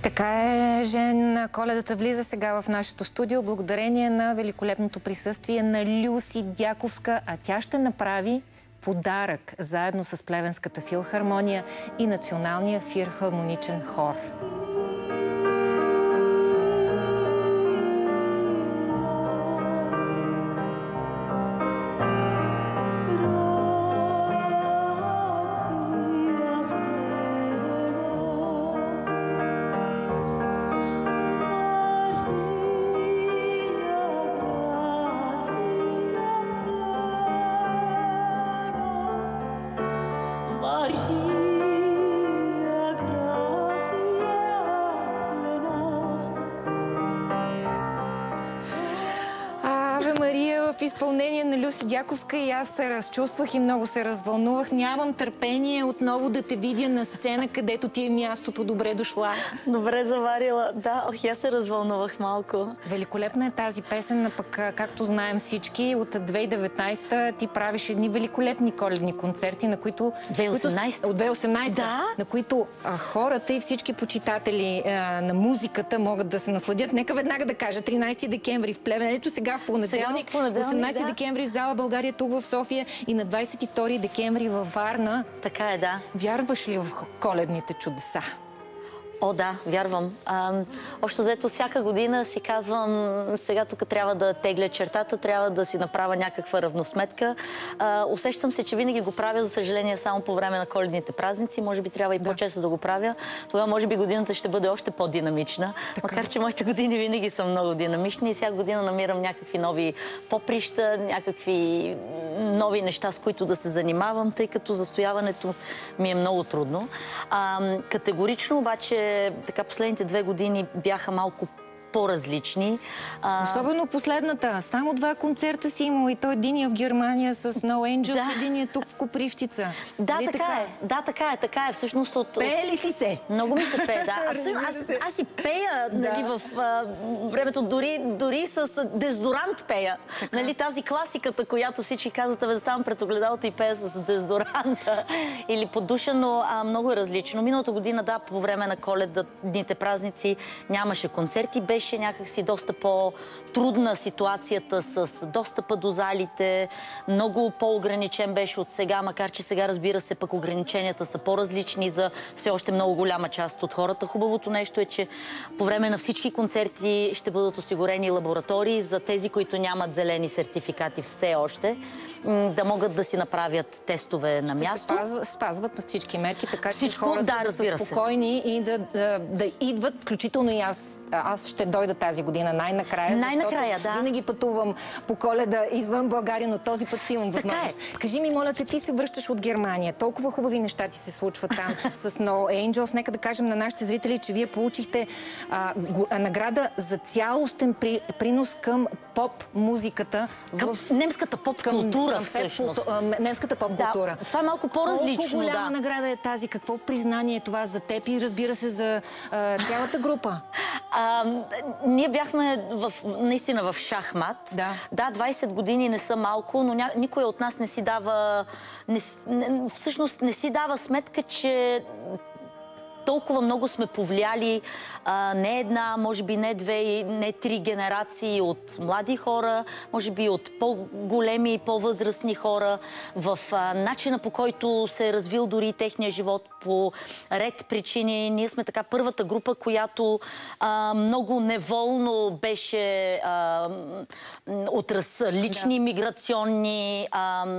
Така е, Жен. Коледата влиза сега в нашето студио благодарение на великолепното присъствие на Люси Дяковска, а тя ще направи подарък заедно с Плевенската филхармония и Националния филхармоничен хор. Мария в изпълнение на Люси Дяковска и аз се разчувствах и много се развълнувах. Нямам търпение отново да те видя на сцена, където ти е мястото. Добре дошла. Добре заварила. Да, аз се развълнувах малко. Великолепна е тази песен, а пък, както знаем всички, от 2019-та ти правиш едни великолепни коледни концерти, на които... 2018? От 2018-та. Да. На които хората и всички почитатели на музиката могат да се насладят. Нека веднага да кажа, 13 декември в Плевен, ето сега в понеделник, 18 декември в зала България, тук в София и на 22 декември във Варна. Така е, да. Вярваш ли в коледните чудеса? О, да, вярвам. Общо взето всяка година си казвам, сега тук трябва да тегля чертата, трябва да си направя някаква равносметка. Усещам се, че винаги го правя, за съжаление, само по време на коледните празници. Може би трябва и по-често да го правя. Тогава може би годината ще бъде още по-динамична. Макар че моите години винаги са много динамични и всяка година намирам някакви нови поприща, някакви нови неща, с които да се занимавам, тъй като застояването ми е много трудно. Категорично обаче така последните 2 години бяха малко по-различни. Особено последната. Само 2 концерта си имал и той единия в Германия с No Angels, единия тук в Копривщица. Да, така е. Да, така е. Всъщност от... Пее ли ти се? Много ми се пее, да. Аз си пея, нали, в времето, дори с дезодорант пея. Нали, тази класиката, която всички казват, заставам пред огледалото и пея с дезодоранта или под душа, но много е различно. Миналата година, да, по време на коледните празници нямаше концерти, беше някакси доста по-трудна ситуацията с достъпа до залите. Много по-ограничен беше от сега, макар че сега, разбира се, пък ограниченията са по-различни за все още много голяма част от хората. Хубавото нещо е, че по време на всички концерти ще бъдат осигурени лаборатории за тези, които нямат зелени сертификати все още, да могат да си направят тестове на място. Ще се спазват всички мерки, така че хората да са спокойни и да идват, включително и аз ще дойда тази година най-накрая, защото винаги пътувам по Коледа извън България, но този път ще имам възможност. Кажи ми, моля те, ти се връщаш от Германия. Толкова хубави неща ти се случват там с No Angels. Нека да кажем на нашите зрители, че вие получихте награда за цялостен принос към поп-музиката. Към немската поп-култура, всъщност. Немската поп-култура. Това е малко по-различно. Колко голяма награда е тази? Какво признание е това за теб и, разбира се, за цялата група? Ние бяхме наистина в шахмат. Да, 20 години не са малко, но никой от нас не си дава... Всъщност не си дава сметка, че толкова много сме повлияли не една, може би не 2, не 3 генерации от млади хора, може би от по-големи и по-възрастни хора, в начина, по който се е развил дори техния живот по ред причини. Ние сме така първата група, която много неволно беше от различни миграционни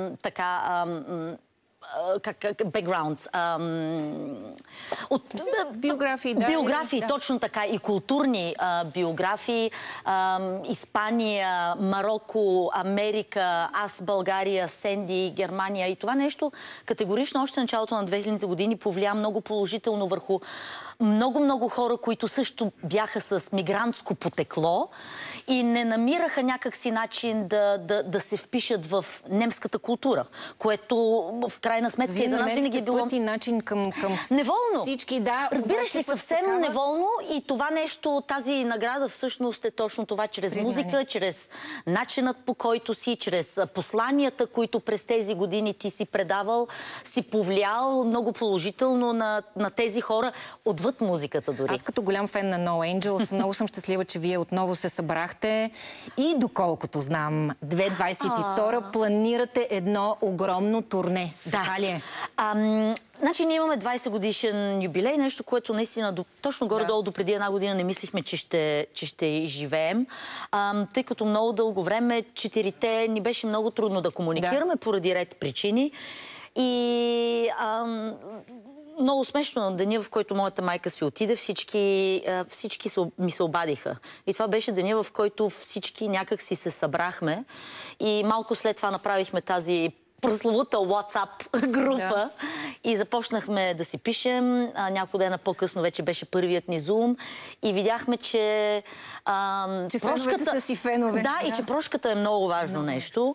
бекграундс. От биографии, биографии, точно така, и културни биографии. Испания, Марокко, Америка, аз, България, Сенди, Германия. И това нещо категорично още началото на 2000-те години повлия много положително върху много хора, които също бяха с мигрантско потекло и не намираха някакси начин да се впишат в немската култура, което в крайна крайна сметка и за нас винаги е било... път и начин към неволно. Всички, да. Разбираш ли, съвсем неволно, и това нещо, тази награда всъщност е точно това, чрез музика, чрез начинът, по който си, чрез посланията, които през тези години ти си предавал, си повлиял много положително на тези хора отвъд музиката дори. Аз като голям фен на No Angels много съм щастлива, че вие отново се събрахте и доколкото знам, 2022 планирате едно огромно турне. Да. Така ли е? Значи ние имаме 20 годишен юбилей, нещо, което наистина точно горе-долу до преди една година не мислихме, че ще живеем. Тъй като много дълго време, четирите, ни беше много трудно да комуникираме поради ред причини. И много смешно, на деня, в който моята майка си отиде, всички ми се обадиха. И това беше деня, в който всички някак си се събрахме. И малко след това направихме тази прословута WhatsApp група и започнахме да си пишем. Няколко дена по-късно вече беше първият ни Zoom и видяхме, че феновете са си фенове. Да, и че прошката е много важно нещо.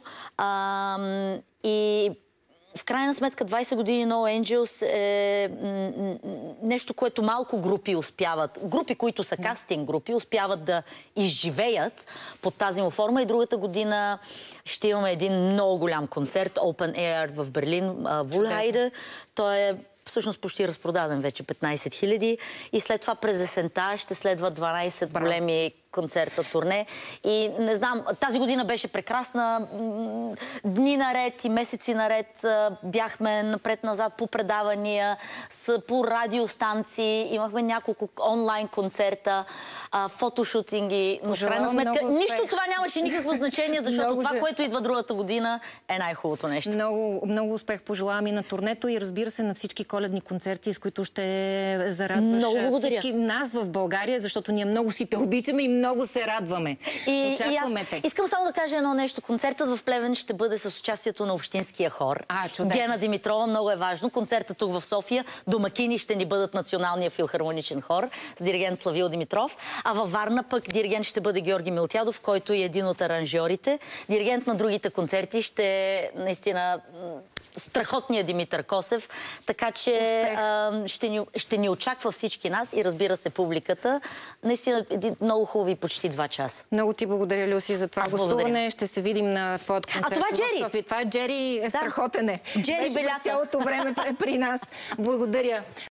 И в крайна сметка 20 години No Angels е нещо, което малко групи успяват. Групи, които са кастинг групи, успяват да изживеят под тази му форма. И другата година ще имаме един много голям концерт, Open Air в Берлин, Вулхайде. Той е всъщност почти разпродаден вече, 15 000. И след това през есента ще следват 12 големи концерта, турне. И не знам, тази година беше прекрасна. Дни наред и месеци наред бяхме напред-назад по предавания, по радиостанции, имахме няколко онлайн концерта, фотошутинги. Но в крайна сметка нищо това нямаше никакво значение, защото това, което идва другата година, е най-хубавото нещо. Много успех пожелавам и на турнето и разбира се на всички коледни концерти, с които ще зарадваш всички нас в България, защото ние много си те обичаме и много се радваме. Очакваме те. Искам само да кажа едно нещо. Концертът в Плевен ще бъде с участието на Общинския хор. Гена Димитрова, много е важно. Концертът тук в София. Домакини ще ни бъдат Националния филхармоничен хор с диригент Славил Димитров. А във Варна пък диригент ще бъде Георги Милтядов, който е един от аранжьорите. Диригент на другите концерти ще е наистина страхотният Димитър Косев. Така че ще ни очаква всички нас и разбира се публиката. Наистина много хубави почти 2 часа. Много ти благодаря, Люси, за това гостуване. Ще се видим на твоят концерт. Това е Джери! В София. Това е Джери, страхотен е. Джери Белята. Цялото време при нас. Благодаря.